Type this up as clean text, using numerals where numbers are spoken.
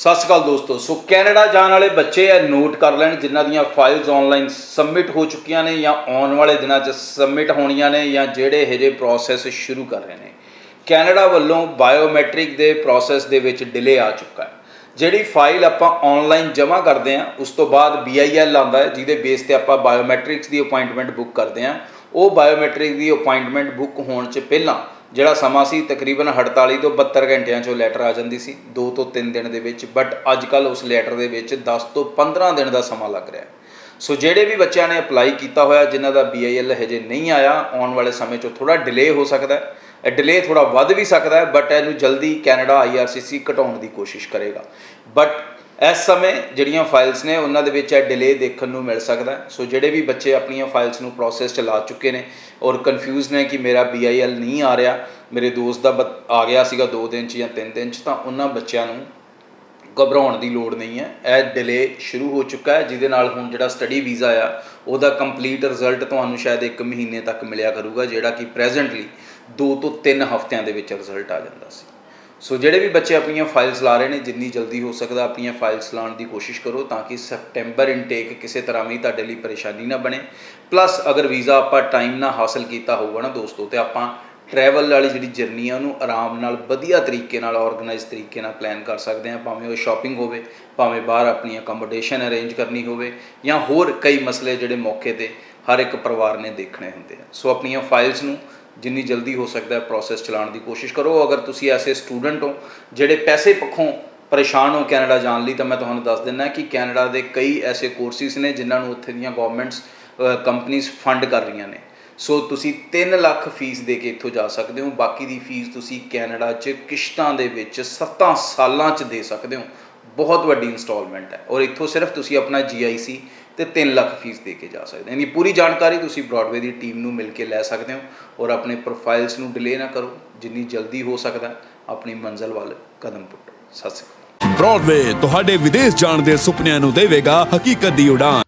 सत श्री अकाल दोस्तों। सो कैनेडा जाने वाले बच्चे है नोट कर लैन जिन्हों दी फाइल्स ऑनलाइन सबमिट हो चुकियां ने या आने वाले दिनों च सबमिट होनियां ने या जेडे हजे प्रोसैस शुरू कर रहे हैं। कैनेडा वालों बायोमैट्रिक के प्रोसैस दे विच डिले आ चुका है। जिहड़ी फाइल आपां ऑनलाइन जमा करते हैं उस तो बाद BIL आता है जिहदे बेस ते आपां बायोमैट्रिक्स की अपॉइंटमेंट बुक करते हैं। वो बायोमैट्रिक की अपॉइंटमेंट बुक होने से पहला ਜਿਹੜਾ ਸਮਾਂ ਸੀ तकरीबन 48 ਤੋਂ 72 ਘੰਟਿਆਂ 'ਚੋਂ ਲੈਟਰ ਆ ਜਾਂਦੀ ਸੀ 2 ਤੋਂ 3 ਦਿਨ ਦੇ ਵਿੱਚ। ਬਟ ਅੱਜ ਕੱਲ੍ਹ ਉਸ ਲੈਟਰ ਦੇ ਵਿੱਚ 10 ਤੋਂ 15 ਦਿਨ ਦਾ ਸਮਾਂ ਲੱਗ ਰਿਹਾ। ਸੋ ਜਿਹੜੇ ਵੀ ਬੱਚਿਆਂ ਨੇ ਅਪਲਾਈ ਕੀਤਾ ਹੋਇਆ ਜਿਨ੍ਹਾਂ ਦਾ BIL ਹਜੇ ਨਹੀਂ ਆਇਆ ਆਉਣ ਵਾਲੇ ਸਮੇਂ 'ਚ ਥੋੜ੍ਹਾ ਡਿਲੇ ਹੋ ਸਕਦਾ ਹੈ। ਡਿਲੇ ਥੋੜ੍ਹਾ ਵੱਧ ਵੀ ਸਕਦਾ ਹੈ ਬਟ ਇਹਨੂੰ ਜਲਦੀ ਕੈਨੇਡਾ IRCC ਘਟਾਉਣ ਦੀ ਕੋਸ਼ਿਸ਼ ਕਰੇਗਾ। ਬਟ इस समय ਜਿਹੜੀਆਂ फाइल्स ने उन्होंने डिले देखने को मिल सकता है। सो ਜਿਹੜੇ भी बच्चे अपनिया फाइल्स ਨੂੰ प्रोसैस चला चुके हैं और कन्फ्यूज़ ने कि मेरा BIL नहीं आ रहा, मेरे दोस्त का आ गया सीगा 2 दिन या 3 दिन तो उन्होंने बच्चों को घबराने की लोड़ नहीं है। यह डिले शुरू हो चुका है जिहदे नाल हुण जिहड़ा स्टडी वीज़ा आ उहदा कंप्लीट रिजल्ट तुहानूं शायद 1 महीने तक मिलिया करूगा, जिहड़ा कि प्रेजेंटली 2 ਤੋਂ 3 हफ्तियां दे विच रिजल्ट आ जाता सी। सो ਜਿਹੜੇ भी बच्चे अपन फाइल्स ला रहे हैं जिन्नी जल्दी हो सकता अपन फाइल्स लाने की कोशिश करो ताकि सैप्टेंबर इनटेक किसी तरह भी तुहाडे लई परेशानी ना बने। प्लस अगर वीज़ा आप टाइम ना हासिल किया होगा ना दोस्तों तो आप ट्रैवल वाली जी जर्नी है उन्होंने आराम नाल वधिया तरीके नाल ऑर्गेनाइज तरीके नाल प्लान कर सकते हैं। भावें वो शॉपिंग होवे, भावें बाहर अपनी अकोमोडेशन अरेंज करनी होवे या होर कई मसले जिहड़े मौके ते हर एक परिवार ने देखने होंदे हैं। सो अपनी फाइल्स नूं जिन्नी जल्दी हो सकता है प्रोसैस चलाने की कोशिश करो। अगर तुसी ऐसे स्टूडेंट हो जिहड़े पैसे पक्षों परेशान हो कैनेडा जाने लई तो मैं तुहानूं दस दिना कि कैनेडा के कई ऐसे कोर्सिस ने जिन्होंने उत्थे दीयां गवर्नमेंट्स कंपनीज फंड कर रही ने। सो तुसी 3 लाख फीस दे के इत्थों जा सकते हो, बाकी की फीस तुसी कैनेडा च किश्तां दे विच 7 सालां च दे सकते हो। बहुत वड्डी इंस्टॉलमेंट है और इत्थों सिर्फ तुसी अपना GIC तो 3 लाख फीस दे के जा सकते हैं। पूरी जानकारी तुसी ब्रॉडवे की टीम नूं मिल के लै सकते हो और अपने प्रोफाइल्स नूं डिले ना करो। जिन्नी जल्दी हो सकता अपनी मंजिल वाल कदम पुट्टो। सत श्री अकाल। ब्रॉडवे तुहाडे विदेश जाण दे सुपनिਆਂ ਨੂੰ देवेगा हकीकत दी उड़ान।